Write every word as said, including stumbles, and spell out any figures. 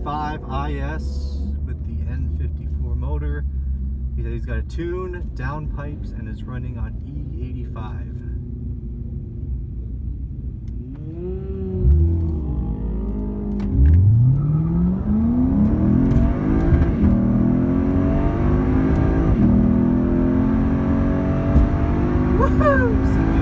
five I S with the N fifty-four motor. He said he's got a tune, downpipes, and is running on E eighty-five. Woohoo!